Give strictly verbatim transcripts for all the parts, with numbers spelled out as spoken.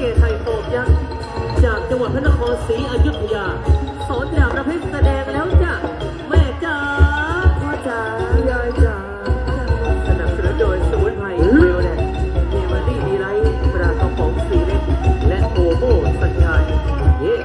ไทยโตยักษ์จากจังหวัดพระนครศรีอยุธยาสอนดาบประเภทแสดงแล้วจ้ะแม่จ๋าพ่อจ๋ายายจ๋าสนับสนุนโดยสมุนไพรเวลแลนด์เฮมารี่ดีไลท์ปลากระป๋องสีเล็กและโอโม่สัญญาณเย่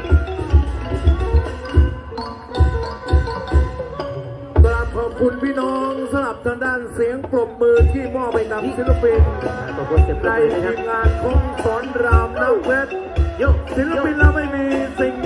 กราบขอบคุณพี่น้องสลับทางด้านเสียงปรบมือที่มอบไปกับศิลปินในทีมงานของสอนรามน้ำเพชรศิลปินเราไม่มีสิ่ง